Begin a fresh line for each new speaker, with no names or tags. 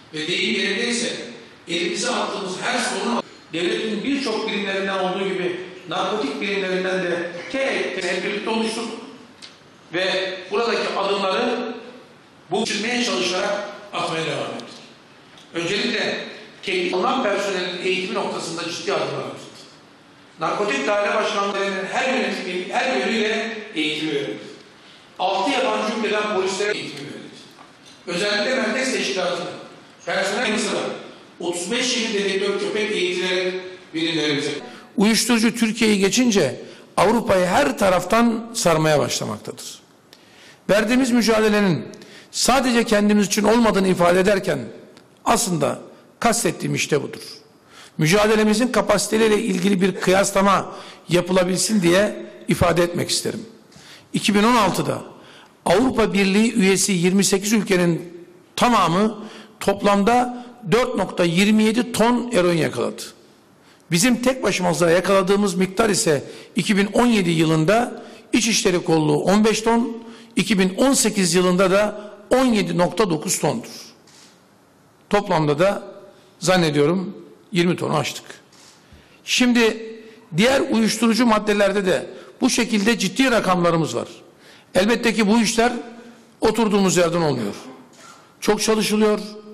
Ve deyim yerindeyse elimize attığımız her sorun devletin birçok birimlerinden olduğu gibi narkotik birimlerinden de hep birlikte oluşturduk. Ve buradaki adımları bu çözmeye çalışarak atmaya devam ettik. Öncelikle teknik alınan personelin eğitimi noktasında ciddi adımlar atıldı. Narkotik daire başkanlarının her yönüyle eğitimi verildi. 6 yabancı ülkeden polislere eğitimi verildi. Özellikle merkez teşkilatı personel yanı sıra 35 yeni dedektör köpek eğitilerek birimlerimize. Uyuşturucu Türkiye'yi geçince Avrupa'yı her taraftan sarmaya başlamaktadır. Verdiğimiz mücadelenin sadece kendimiz için olmadığını ifade ederken aslında kastettiğim işte budur. Mücadelemizin kapasiteleriyle ilgili bir kıyaslama yapılabilsin diye ifade etmek isterim. 2016'da Avrupa Birliği üyesi 28 ülkenin tamamı toplamda 4,27 ton eroin yakaladı. Bizim tek başımıza yakaladığımız miktar ise 2017 yılında İçişleri Kolluğu 15 ton, 2018 yılında da 17,9 tondur. Toplamda da zannediyorum 20 tonu aştık. Şimdi diğer uyuşturucu maddelerde de bu şekilde ciddi rakamlarımız var. Elbette ki bu işler oturduğumuz yerden olmuyor. Çok çalışılıyor.